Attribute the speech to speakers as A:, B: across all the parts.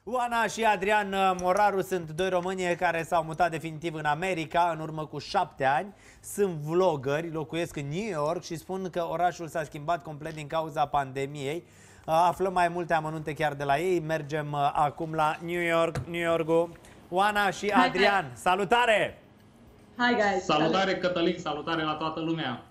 A: Oana și Adrian Moraru sunt doi români care s-au mutat definitiv în America în urmă cu 7 ani. Sunt vloggeri, locuiesc în New York și spun că orașul s-a schimbat complet din cauza pandemiei. Aflăm mai multe amănunte chiar de la ei. Mergem acum la New York-ul. Oana și Adrian,
B: hi.
A: Salutare!
B: Hi guys!
C: Salutare Cătălin, salutare la toată lumea!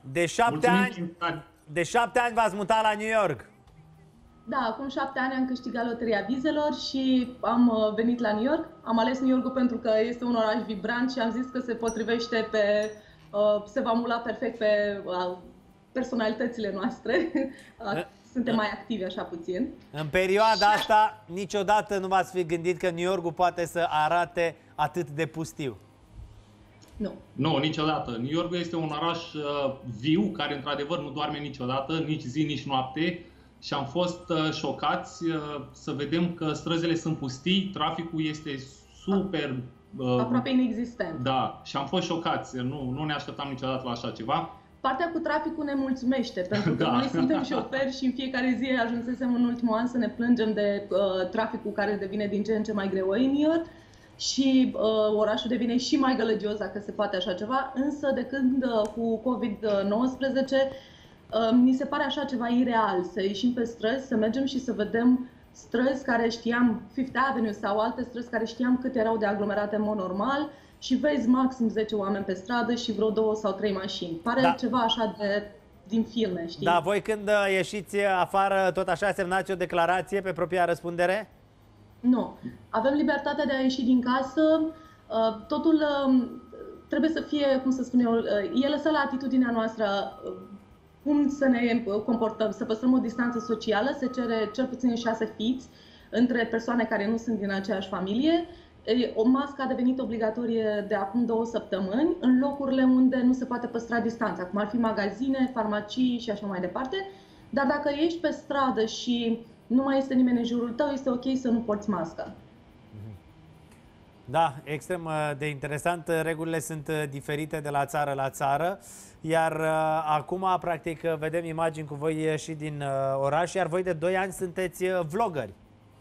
A: De 7 ani v-ați mutat la New York.
B: Da, acum 7 ani am câștigat loteria vizelor și am venit la New York. Am ales New York pentru că este un oraș vibrant și am zis că se potrivește se va mula perfect pe personalitățile noastre. Suntem mai activi așa puțin.
A: În perioada asta niciodată nu v-ați fi gândit că New York-ul poate să arate atât de pustiu?
B: Nu.
C: Nu, niciodată. New York este un oraș viu, care într-adevăr nu doarme niciodată, nici zi, nici noapte. Și am fost șocați să vedem că străzile sunt pustii, traficul este super...
B: aproape inexistent.
C: Da, și am fost șocați. Nu ne așteptam niciodată la așa ceva.
B: Partea cu traficul ne mulțumește, pentru că noi suntem șoferi și în fiecare zi ajunsesem în ultimul an să ne plângem de traficul care devine din ce în ce mai greu în New York. Și orașul devine și mai gălăgios, dacă se poate așa ceva, însă de când cu COVID-19 mi se pare așa ceva ireal, să ieșim pe străzi, să mergem și să vedem străzi care știam, Fifth Avenue sau alte străzi care știam cât erau de aglomerate în mod normal și vezi maxim 10 oameni pe stradă și vreo 2 sau 3 mașini. Pare ceva așa din filme, știi?
A: Da, voi când ieșiți afară, tot așa semnați o declarație pe propria răspundere?
B: Nu. Avem libertatea de a ieși din casă. Totul trebuie să fie, cum să spun eu, e lăsat la atitudinea noastră cum să ne comportăm, să păstrăm o distanță socială, se cere cel puțin 6 feet între persoane care nu sunt din aceeași familie. O mască a devenit obligatorie de acum 2 săptămâni în locurile unde nu se poate păstra distanța, cum ar fi magazine, farmacii și așa mai departe. Dar dacă ești pe stradă și nu mai este nimeni în jurul tău, este ok să nu porți mască.
A: Da, extrem de interesant. Regulile sunt diferite de la țară la țară. Iar acum, practic, vedem imagini cu voi și din oraș. Iar voi de 2 ani sunteți vloggeri.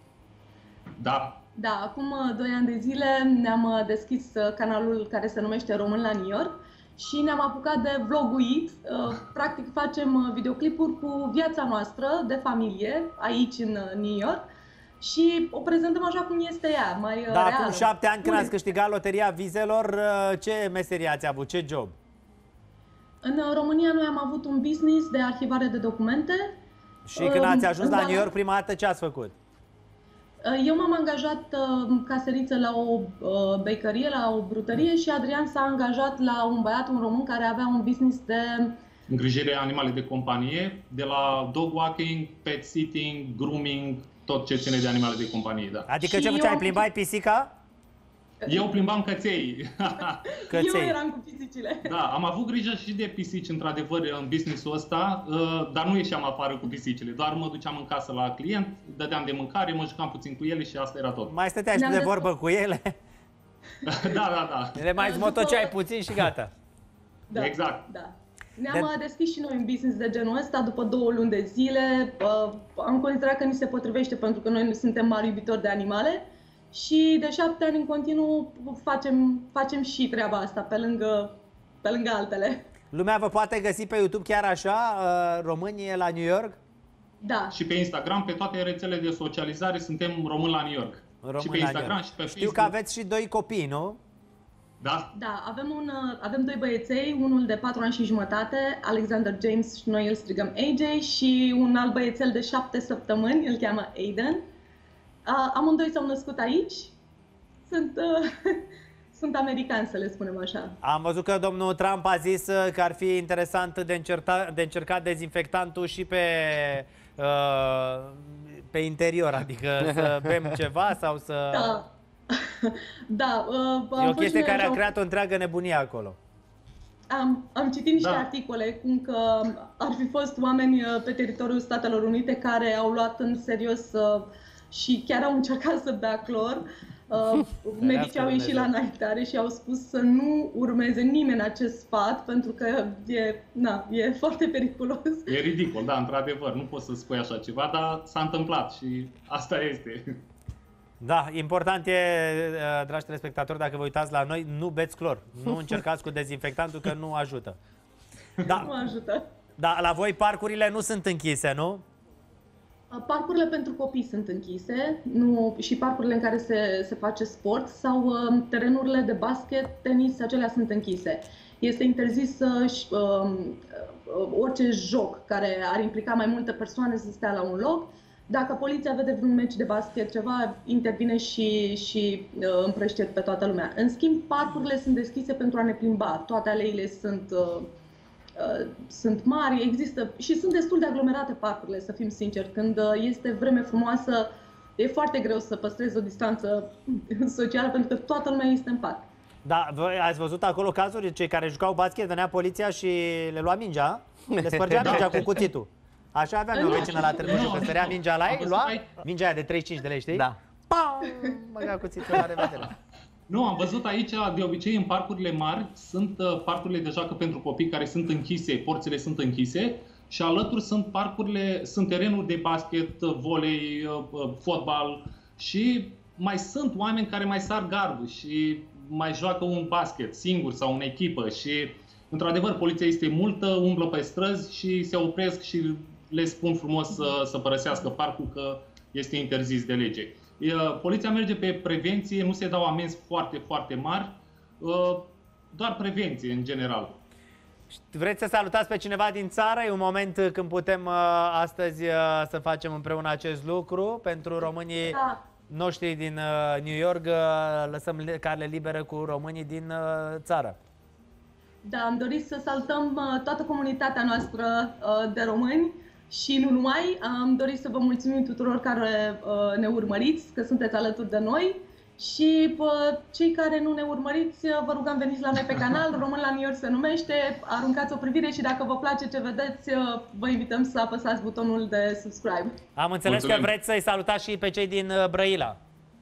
C: Da.
B: Da, acum 2 ani de zile ne-am deschis canalul care se numește Român la New York și ne-am apucat de vloguit. Practic facem videoclipuri cu viața noastră de familie aici în New York și o prezentăm așa cum este ea, mai reală.
A: Acum 7 ani când ați câștigat loteria vizelor, ce meserie ați avut? Ce job?
B: În România noi am avut un business de arhivare de documente.
A: Și când ați ajuns la New York prima dată, ce ați făcut?
B: Eu m-am angajat caseriță la o bakerie, la o brutărie și Adrian s-a angajat la un băiat, un român, care avea un business de
C: îngrijire animale de companie, de la dog walking, pet sitting, grooming, tot ce ține de animale de companie, da.
A: Adică și ce făceai? Plimbai pisica?
C: Eu plimbam căței.
B: Eu eram cu pisicile.
C: Da, am avut grijă și de pisici, într-adevăr, în business-ul ăsta, dar nu ieșeam afară cu pisicile. Doar mă duceam în casă la client, dădeam de mâncare, mă jucam puțin cu ele și asta era tot.
A: Mai stăteai și de vorbă cu ele?
C: Da.
A: Le mai zmotoceai puțin și gata.
B: Da,
C: exact.
B: Da. Ne-am deschis și noi un business de genul ăsta după 2 luni de zile. Am considerat că ni se potrivește pentru că noi suntem mari iubitori de animale. Și de 7 ani în continuu facem și treaba asta pe lângă altele.
A: Lumea vă poate găsi pe YouTube chiar așa, România la New York?
B: Da.
C: Și pe Instagram, pe toate rețelele de socializare, suntem Români la New York. Și pe Instagram și pe Facebook.
A: Știu că aveți și 2 copii, nu?
C: Da.
B: Da, avem 2 băieței, unul de 4 ani și jumătate, Alexander James, și noi îl strigăm AJ, și un alt băiețel de 7 săptămâni, îl cheamă Aiden. Amândoi s-au născut aici. Sunt americani, să le spunem așa.
A: Am văzut că domnul Trump a zis că ar fi interesant de încercat dezinfectantul și pe interior, adică să bem ceva sau să...
B: Da. Da.
A: E o chestie care a creat o întreagă nebunie acolo.
B: Am citit niște articole cum că ar fi fost oameni pe teritoriul Statelor Unite care au luat în serios și chiar au încercat să bea clor. Medicii au ieșit la înaintare și au spus să nu urmeze nimeni acest sfat pentru că e foarte periculos.
C: E ridicol, da, într-adevăr, nu poți să spui așa ceva, dar s-a întâmplat și asta este.
A: Da, important e, dragi telespectatori, dacă vă uitați la noi, nu beți clor. Nu încercați cu dezinfectantul, că nu ajută. Da.
B: Nu ajută.
A: Da, la voi parcurile nu sunt închise, nu?
B: Parcurile pentru copii sunt închise, nu, și parcurile în care se face sport sau terenurile de basket, tenis, acelea sunt închise. Este interzis orice joc care ar implica mai multe persoane să stea la un loc. Dacă poliția vede vreun meci de basket, ceva, intervine și împrăștie pe toată lumea. În schimb, parcurile sunt deschise pentru a ne plimba. Toate aleile sunt mari, există și sunt destul de aglomerate parcurile, să fim sinceri. Când este vreme frumoasă, e foarte greu să păstrezi o distanță socială pentru că toată lumea este în parc.
A: Da, voi ați văzut acolo cazuri, cei care jucau basket, venea poliția și le lua mingea, le spărgea mingea cu cuțitul. Așa aveam eu o vecină la Târgu Jiu, că sărea mingea la ei, lua mingea aia de 35 de lei, știi?
D: Da.
A: Pam! Băga cuțitul, la revedere.
C: Nu, am văzut aici, de obicei, în parcurile mari, sunt parcurile de joacă pentru copii care sunt închise, porțile sunt închise și alături sunt terenuri de basket, volei, fotbal și mai sunt oameni care mai sar gardul și mai joacă un basket singur sau în echipă și, într-adevăr, poliția este multă, umblă pe străzi și se opresc și le spun frumos să părăsească parcul că este interzis de lege. Poliția merge pe prevenție, nu se dau amenzi foarte, foarte mari, doar prevenție în general.
A: Vreți să salutați pe cineva din țară? E un moment când putem astăzi să facem împreună acest lucru pentru românii noștri din New York, lăsăm cale liberă cu românii din țară.
B: Da, am dorit să salutăm toată comunitatea noastră de români și nu numai. Am dorit să vă mulțumim tuturor care ne urmăriți, că sunteți alături de noi. Și cei care nu ne urmăriți, vă rugăm veniți la noi pe canal, Român la New York se numește, aruncați o privire și dacă vă place ce vedeți, vă invităm să apăsați butonul de subscribe.
A: Am înțeles că vreți să-i salutați și pe cei din Brăila.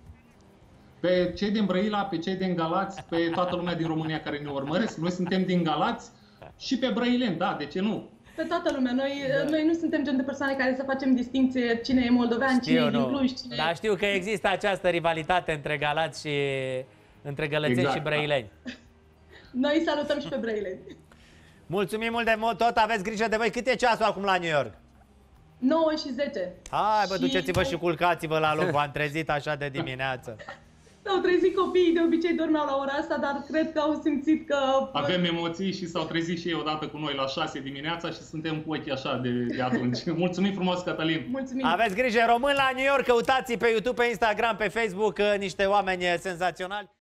C: Pe cei din Brăila, pe cei din Galați, pe toată lumea din România care ne urmăresc. Noi suntem din Galați și pe brăileni, da, de ce nu?
B: Pe toată lumea. Noi nu suntem gen de persoane care să facem distinție cine e moldovean, cine e din Cluj, cine...
A: Dar știu că există această rivalitate între Galați și între gălățeni și brăileni.
B: Noi salutăm și pe brăileni.
A: Mulțumim mult de mult, tot aveți grijă de voi. Cât e ceasul acum la New York?
B: 9 și 10.
A: Hai bă, duceți-vă și culcați-vă la loc, v-am trezit așa de dimineață.
B: S-au trezit copiii, de obicei dormeau la ora asta, dar cred că au simțit că...
C: Avem emoții și s-au trezit și ei odată cu noi la 6 dimineața și suntem cu ochii așa de atunci. Mulțumim frumos, Cătălin!
B: Mulțumim!
A: Aveți grijă, români la New York, căutați pe YouTube, pe Instagram, pe Facebook niște oameni senzaționali.